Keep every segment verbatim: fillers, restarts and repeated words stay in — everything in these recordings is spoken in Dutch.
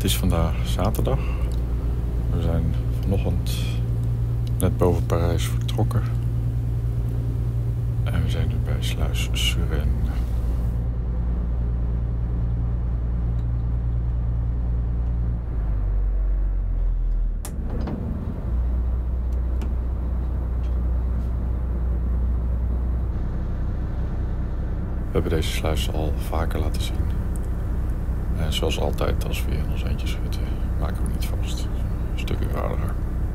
is vandaag zaterdag. We zijn vanochtend net boven Parijs vertrokken. En we zijn nu bij Sluis Suresnes. We hebben deze sluis al vaker laten zien. En zoals altijd, als we in ons eentje schutten, maken we niet vast. Een stuk eenvoudiger.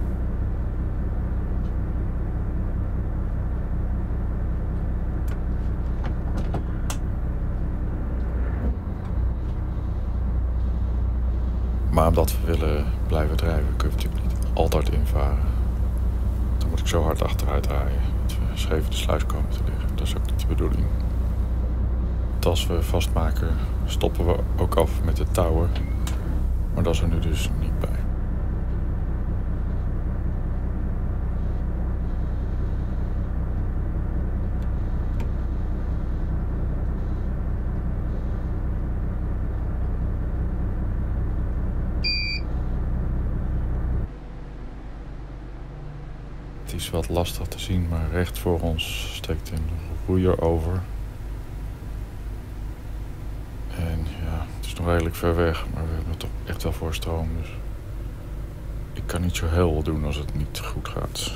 Maar omdat we willen blijven drijven, kunnen we natuurlijk niet altijd invaren. Dan moet ik zo hard achteruit rijden dat we scheef in de sluis komen te liggen. Dat is ook niet de bedoeling. Als we vastmaken, stoppen we ook af met de touwen. Maar dat is er nu dus niet bij. Het is wat lastig te zien, maar recht voor ons steekt een roeier over. En ja, het is nog redelijk ver weg, maar we hebben toch echt wel voor stroom. Dus ik kan niet zo heel veel doen als het niet goed gaat.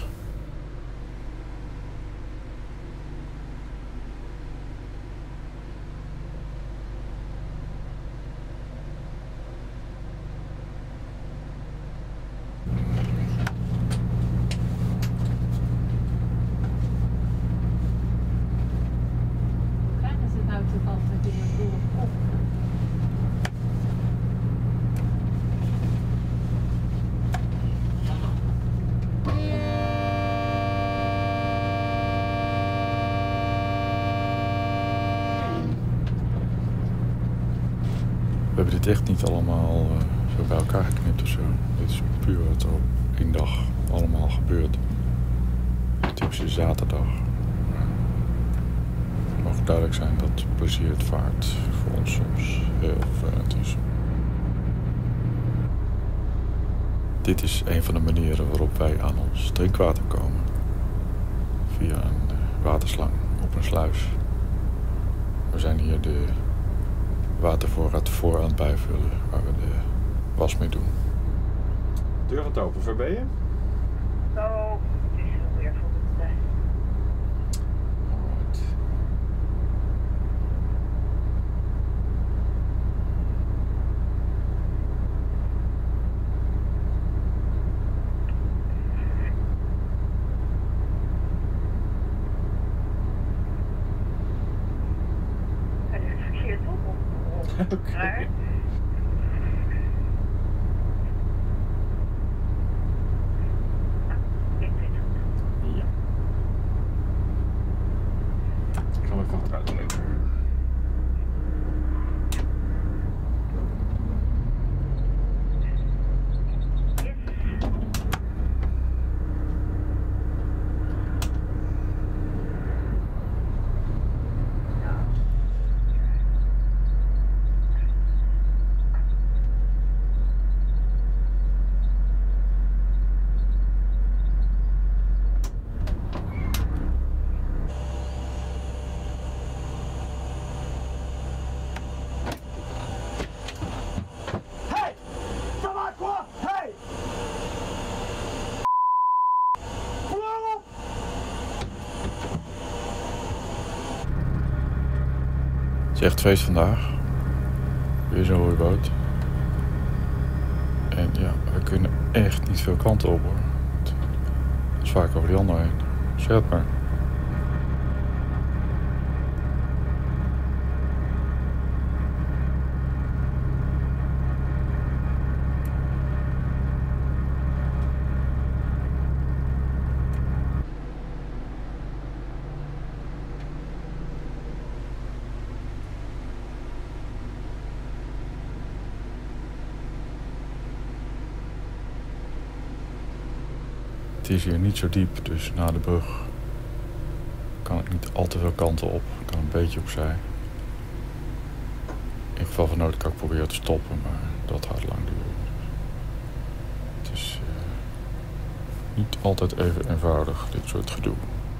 We hebben dit echt niet allemaal uh, zo bij elkaar geknipt of zo. Dit is puur wat er op één dag allemaal gebeurt. Typische zaterdag. Het mag duidelijk zijn dat plezier het vaart voor ons soms heel vervelend is. Dit is een van de manieren waarop wij aan ons drinkwater komen. Via een waterslang op een sluis. We zijn hier de watervoorraad voor aan het bijvullen, waar we de was mee doen. Deur gaat open, ver ben je? Oh, het is veel weer voor de tijd. Alright. Hij ligt verkeerd op. Oké. Okay. Ik vind het. Ja. Ik zal even achteruit leggen. Het is echt feest vandaag. Weer zo'n roeiboot. En ja, we kunnen echt niet veel kanten op hoor. Het is vaak over die andere heen. Zeg het maar. Het is hier niet zo diep, dus na de brug kan ik niet al te veel kanten op. Ik kan een beetje opzij. In geval van nood kan ik proberen te stoppen, maar dat gaat lang duren. niet altijd even eenvoudig, dit soort gedoe.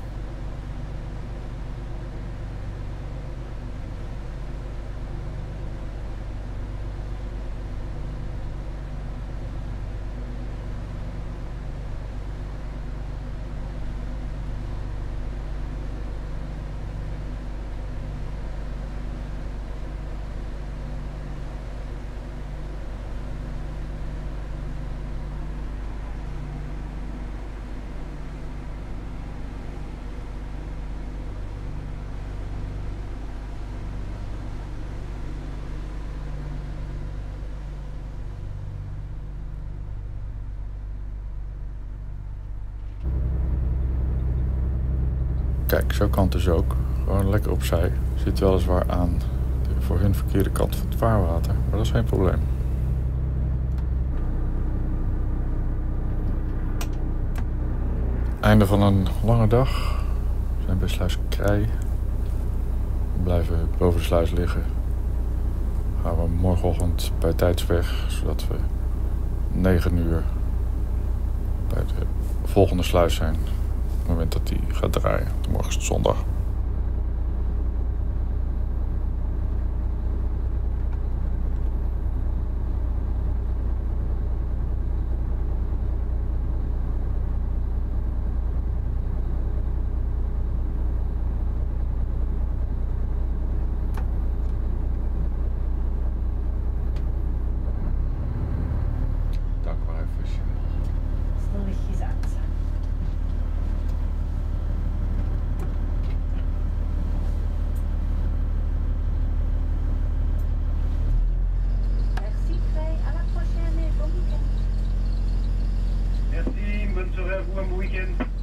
Kijk, zo kan het dus ook. Gewoon lekker opzij. Zit weliswaar aan de voor hun verkeerde kant van het vaarwater, maar dat is geen probleem. Einde van een lange dag. We zijn bij sluis Krij. We blijven boven de sluis liggen. Gaan we morgenochtend bij tijds weg, zodat we negen uur bij de volgende sluis zijn. Op het moment dat die gaat draaien. Morgen is het zondag. Dank maar even. Lichtjes aan. Merci, Trey. À la prochaine. Bon week-end. Merci, bonne soirée à vous, un bon week-end.